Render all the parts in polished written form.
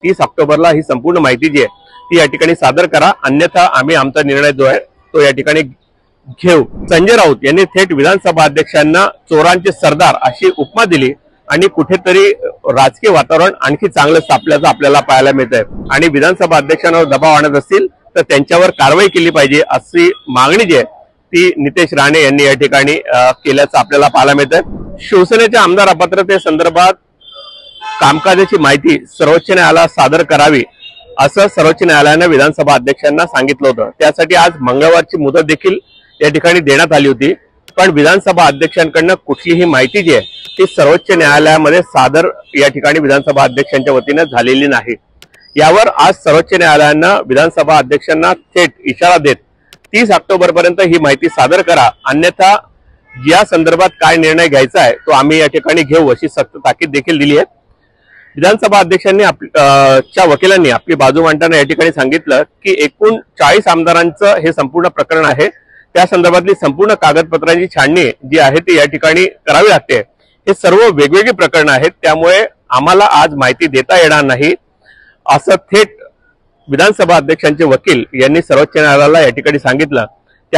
30 ऑक्टोबरला ही संपूर्ण माहिती जी आहे ती या ठिकाणी सादर करा, अन्यथा आम्ही आमचा निर्णय जो आहे तो या ठिकाणी घेऊ। संजय राऊत यांनी थेट विधानसभा अध्यक्षांना चोरांचे सरदार अशी उपमा दिली आणि कुठेतरी राजकीय वातावरण आणखी चांगलं तापल्याचं आपल्याला पाहायला मिळतंय आणि विधानसभा अध्यक्षांवर दबाव आणत असतील तर त्यांच्यावर कारवाई केली पाहिजे अशी मागणी जी आहे ती नितेश राणे यांनी या ठिकाणी केल्याचं आपल्याला पाहायला मिळतंय। शिवसेनेच्या आमदार अपात्रतेसंदर्भात कामकाजाची माहिती सर्वोच्च न्यायालयाला सादर करावी असं सर्वोच्च न्यायालयाने विधानसभा अध्यक्षांना सांगितलं होतं। त्यासाठी आज मंगळवारची मुदत देखील या ठिकाणी देण्यात आली होती, पण विधानसभा अध्यक्षांकडनं कुठलीही माहिती जी आहे ती सर्वोच्च न्यायालयामध्ये सादर या ठिकाणी विधानसभा अध्यक्षांच्या वतीने झालेली नाही। यावर आज सर्वोच्च न्यायालयानं विधानसभा अध्यक्षांना थेट इशारा देत 30 ऑक्टोबर पर्यंत ही माहिती सादर करा, अन्यथा या संदर्भात काय निर्णय घ्यायचा आहे तो आम्ही या ठिकाणी घेऊ अशी सक्त ताकीद देखील दिली आहे। विधानसभा अध्यक्षांनी च्या वकिलांनी आपली बाजू मांडताना या ठिकाणी सांगितलं की एकूण 40 आमदारांचं हे संपूर्ण प्रकरण आहे, त्या संदर्भातली संपूर्ण कागदपत्रांची छाननी जी आहे ती या ठिकाणी करावी लागते। हे सर्व वेगवेगळी प्रकरणं आहेत, त्यामुळे आम्हाला आज माहिती देता येणार नाही असं थेट विधानसभा अध्यक्षांचे वकील यांनी सर्वोच्च न्यायालयाला या ठिकाणी सांगितलं।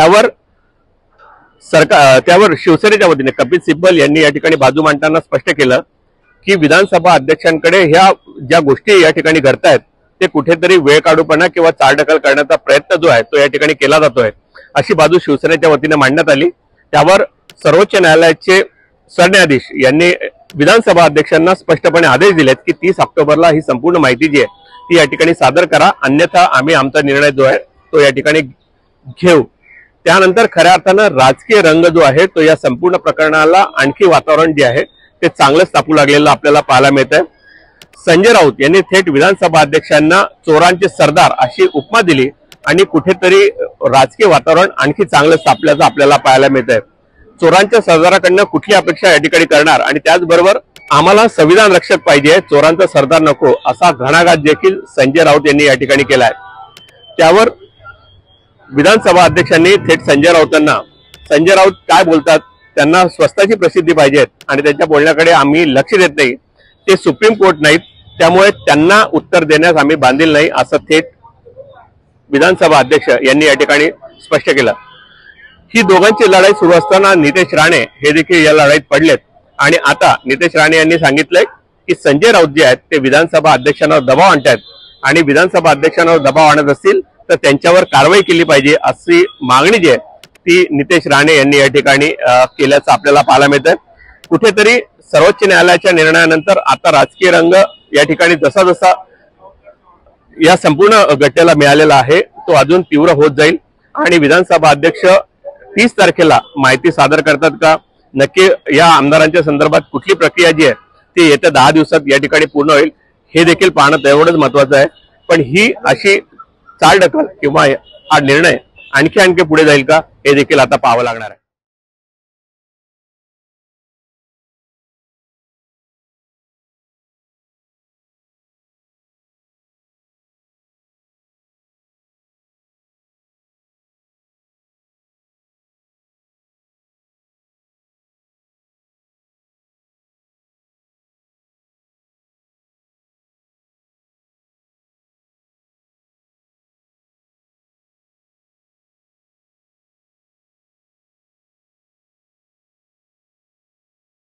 त्यावर शिवसेनेच्या वतीने कपिल सिब्बल यांनी या ठिकाणी बाजू मांडताना स्पष्ट केलं की विधानसभा अध्यक्षांकडे ह्या ज्या गोष्टी या ठिकाणी घडतायत ते कुठेतरी वेळ काढूपणा किंवा चालढकल करण्याचा प्रयत्न जो आहे तो या ठिकाणी केला जातोय अशी बाजू शिवसेनेच्या वतीने मांडण्यात आली। त्यावर सर्वोच्च न्यायालयाचे सरन्यायाधीश यांनी विधानसभा अध्यक्षांना स्पष्टपणे आदेश दिलेत की 30 ऑक्टोबरला ही संपूर्ण माहिती जी आहे ती या ठिकाणी सादर करा, अन्यथा आम्ही आमचा निर्णय जो आहे तो या ठिकाणी घेऊ। त्यानंतर खऱ्या अर्थानं राजकीय रंग जो आहे तो या संपूर्ण प्रकरणाला आणखी वातावरण जे आहे ते चांगलंच तापू लागलेलं आपल्याला पाहायला मिळतंय। संजय राऊत यांनी थेट विधानसभा अध्यक्षांना चोरांचे सरदार अशी उपमा दिली आणि कुठेतरी राजकीय वातावरण आणखी चांगलंच तापल्याचं आपल्याला पाहायला मिळतंय। चोरांच्या सरदाराकडनं कुठली अपेक्षा या ठिकाणी करणार आणि त्याचबरोबर आम्हाला संविधान रक्षक पाहिजे, चोरांचा सरदार नको असा घणाघात देखील संजय राऊत यांनी या ठिकाणी केलाय। त्यावर विधानसभा अध्यक्षांनी थेट संजय राऊत काय बोलतात, त्यांना स्वस्ताची प्रसिद्धी पाहिजे आणि त्यांच्या बोलण्याकडे आम्ही लक्ष देत नाही, ते सुप्रीम कोर्ट नाहीत, त्यामुळे त्यांना उत्तर देण्यास आम्ही बांधील नाही असं थेट विधानसभा अध्यक्ष यांनी या ठिकाणी स्पष्ट केलं। ही दोघांची लढाई सुरू असताना नितेश राणे हे देखील या लढाईत पडलेत आणि आता नितेश राणे यांनी सांगितलंय की संजय राऊत जे आहेत ते विधानसभा अध्यक्षांवर दबाव आणतायत आणि विधानसभा अध्यक्षांवर दबाव आणत असतील तर त्यांच्यावर कारवाई केली पाहिजे अशी मागणी जी आहे ती नितेश राणे यांनी या ठिकाणी केल्याचं आपल्याला पाहायला मिळतंय। कुठेतरी सर्वोच्च न्यायालयाच्या निर्णयानंतर आता राजकीय रंग या ठिकाणी जसा जसा या संपूर्ण गट्ट्याला मिळालेला आहे तो अजून तीव्र होत जाईल आणि विधानसभा अध्यक्ष 30 तारखेला माहिती सादर करतात का, नक्की या आमदारांच्या संदर्भात कुठली प्रक्रिया जी आहे ती येत्या 10 दिवसात या ठिकाणी पूर्ण होईल हे देखील पाहणं तेवढंच महत्वाचं आहे। पण ही अशी चालढकल किंवा हा निर्णय आणखी पुढे जाईल का हे देखील आता पाहावं लागणार आहे।